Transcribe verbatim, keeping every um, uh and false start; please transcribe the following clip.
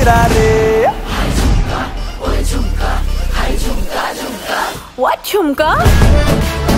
झुमरा रे। झुमका, ओए झुमका, हाय झुमका झुमका। What झुमका?